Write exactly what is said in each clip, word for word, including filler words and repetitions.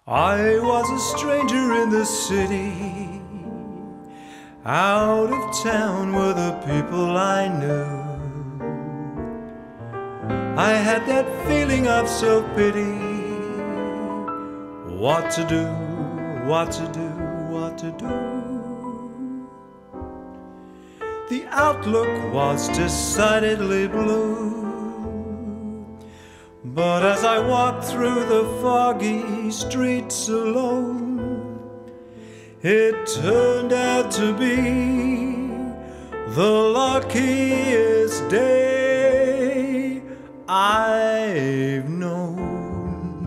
I was a stranger in the city. Out of town were the people I knew. I had that feeling of self-pity. What to do, what to do, what to do. The outlook was decidedly blue. But as I walked through the foggy streets alone, it turned out to be the luckiest day I've known.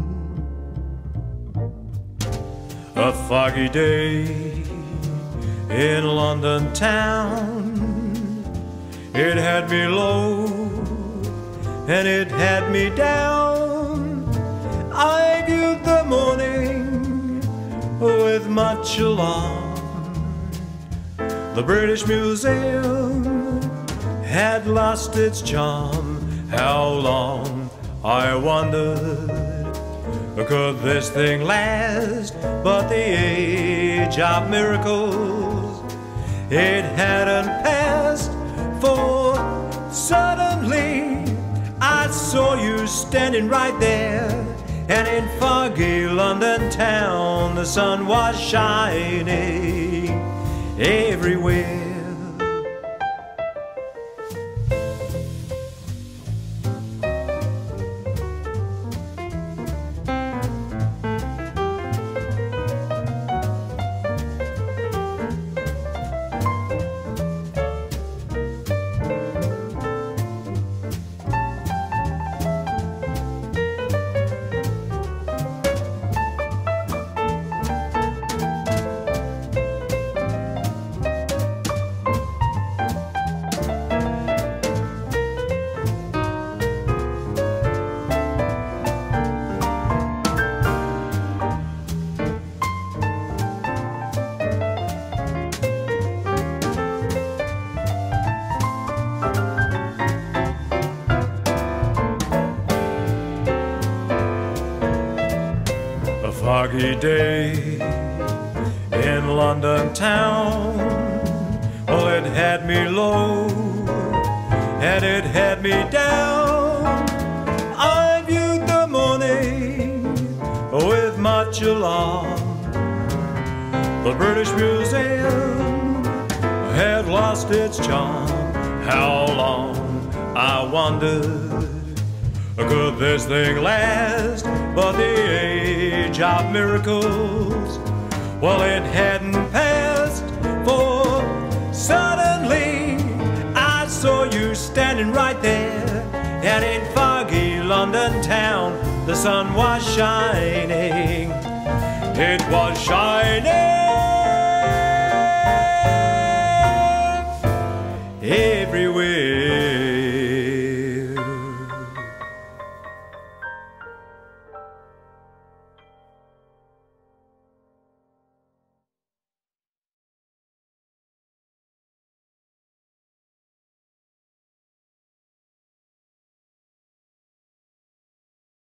A foggy day in London town. It had me low and it had me down. I viewed the morning with much alarm. The British Museum had lost its charm. How long, I wondered, could this thing last? But the age of miracles, it hadn't passed, for suddenly I saw you standing right there, and in foggy London town the sun was shining everywhere. A foggy day in London town. Well, it had me low and it had me down. I viewed the morning with much alarm. The British Museum had lost its charm. How long, I wondered, could this thing last? But the age of miracles, well, it hadn't passed, for suddenly I saw you standing right there, and in foggy London town the sun was shining. It was shining